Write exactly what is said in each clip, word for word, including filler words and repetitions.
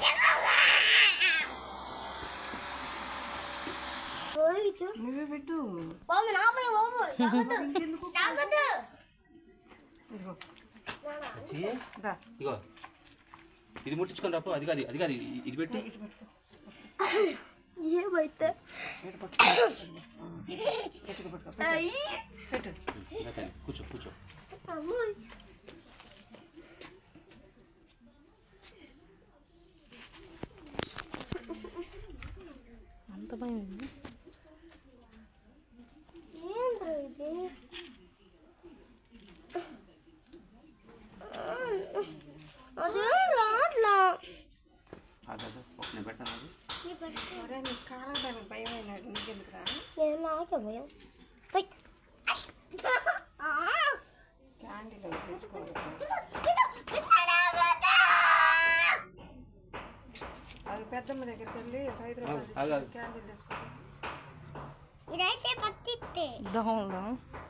నువ్వే పెట్టు. ఇగో ఇది ముట్టించుకొని రాపో. అది కాదు అది కాదు ఇది పెట్టు. ఏమైతే కూర్చో కూర్చో. అంత భయం ఉంది. నేను పెడతాను. అది నీకు కాలడానికి భయం అయినాడు. నీకెందుకురా? నేను నాకే భయం. క్యాండిల్ తెచ్చుకోవాలి. అది పెద్దమ్మ దగ్గరికి వెళ్ళి హైదరాబాద్ క్యాండిల్ తెచ్చుకోవాలి. ఇదైతే పత్తితే దోమలు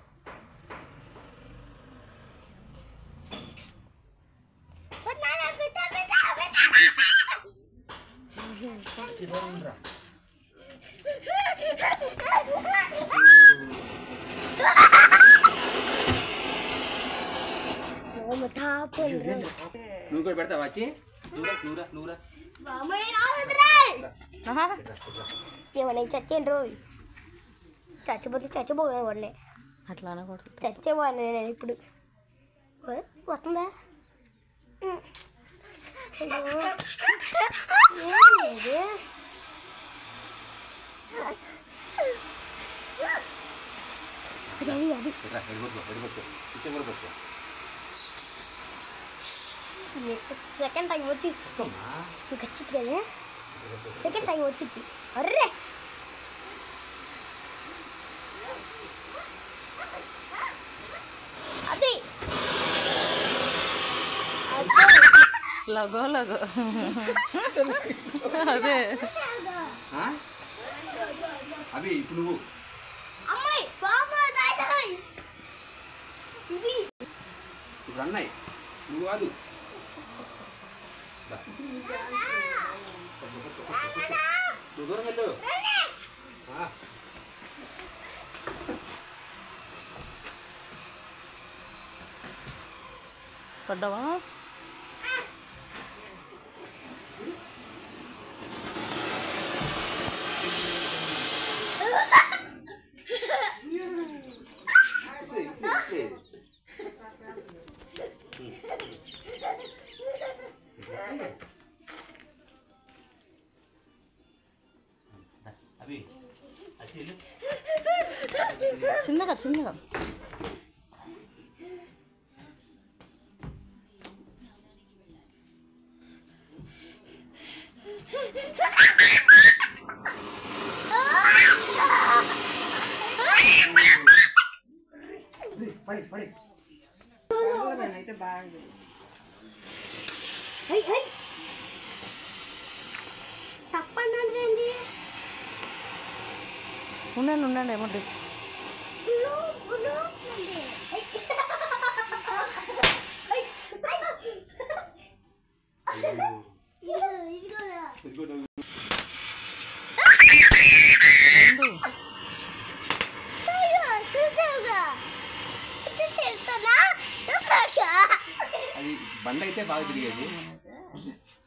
నువ్వు కూడా పెడతావా? వచ్చి ఏమన్నా చచ్చేయండి రోజు చచ్చిపోతే చచ్చిపోయాను వాడిని. అట్లా అనకూడదు. చచ్చేవాడిని నేను ఇప్పుడు. వస్తుందా? అది అది సెకండ్ టైం వచ్చింది. నీకు వచ్చింది కదా సెకండ్ టైం వచ్చింది. అర్రే అది లగో లగో అదే అవి ఇప్పుడు నువ్వు అమ్మాయి ఇప్పుడు అన్నాయి నువ్వు కాదు. నువ్వు దూరం వెళ్ళు. పడ్డావా? చిన్నగా చిన్నగా పడి పడి అయితే బాగుంది. తప్పండి ఉండండి ఉండండి ఏమంటే అది బండ అయితే బాగా తిరిగేది.